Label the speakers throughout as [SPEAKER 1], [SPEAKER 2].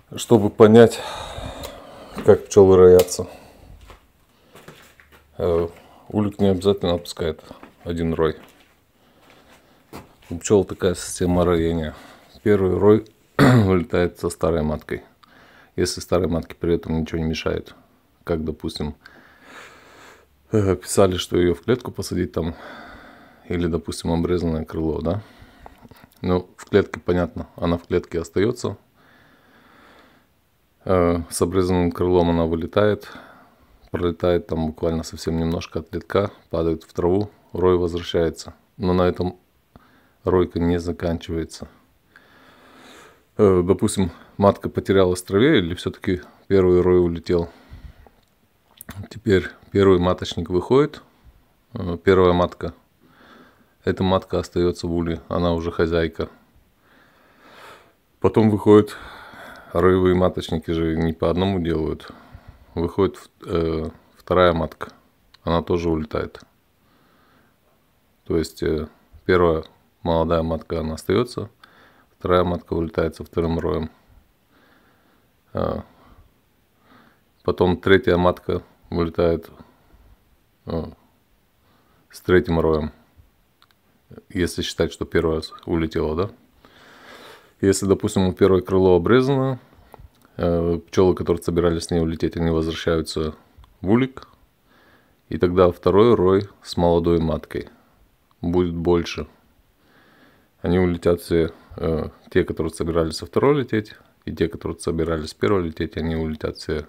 [SPEAKER 1] Чтобы понять, как пчелы роятся, улик не обязательно отпускает один рой. У пчел такая система роения. Первый рой вылетает со старой маткой, если старой матке при этом ничего не мешает. Как, допустим, писали, что ее в клетку посадить там, или, допустим, обрезанное крыло, да? Ну, в клетке понятно, она в клетке остается. С обрезанным крылом она вылетает, пролетает там буквально совсем немножко от летка, падает в траву, рой возвращается. Но на этом ройка не заканчивается. Допустим, матка потерялась в траве или все-таки первый рой улетел. Теперь первый маточник выходит, первая матка. Эта матка остается в улье, она уже хозяйка. Потом выходит, роевые маточники же не по одному делают. Выходит вторая матка, она тоже улетает. То есть первая молодая матка, она остается, вторая матка вылетает со вторым роем. Потом третья матка вылетает с третьим роем, если считать, что первая улетела, да? Если, допустим, у первой крыло обрезано, пчелы, которые собирались с ней улететь, они возвращаются в улик, и тогда второй рой с молодой маткой будет больше. Они улетят все, те, которые собирались со второй лететь, и те, которые собирались с первой лететь, они улетят все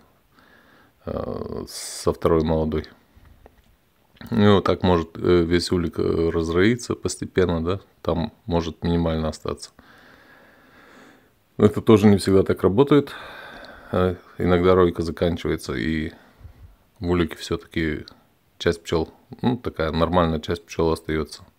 [SPEAKER 1] со второй молодой. И вот так может весь улик разроиться постепенно, да, там может минимально остаться. Но это тоже не всегда так работает. Иногда ройка заканчивается, и в улике все-таки часть пчел, ну такая нормальная часть пчел остается.